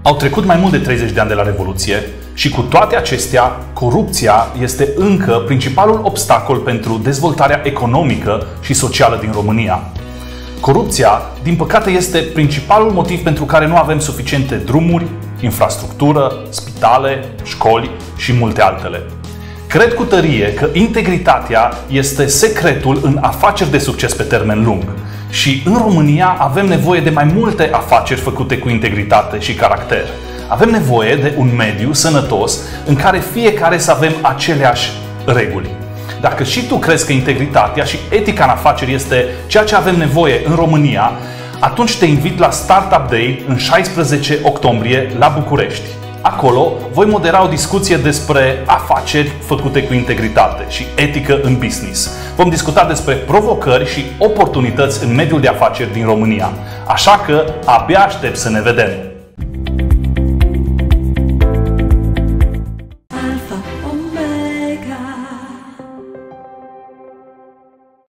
Au trecut mai mult de 30 de ani de la Revoluție și cu toate acestea, corupția este încă principalul obstacol pentru dezvoltarea economică și socială din România. Corupția, din păcate, este principalul motiv pentru care nu avem suficiente drumuri, infrastructură, spitale, școli și multe altele. Cred cu tărie că integritatea este secretul în afaceri de succes pe termen lung. Și în România avem nevoie de mai multe afaceri făcute cu integritate și caracter. Avem nevoie de un mediu sănătos în care fiecare să avem aceleași reguli. Dacă și tu crezi că integritatea și etica în afaceri este ceea ce avem nevoie în România, atunci te invit la Startup Day în 16 octombrie la București. Acolo voi modera o discuție despre afaceri făcute cu integritate și etică în business. Vom discuta despre provocări și oportunități în mediul de afaceri din România. Așa că abia aștept să ne vedem!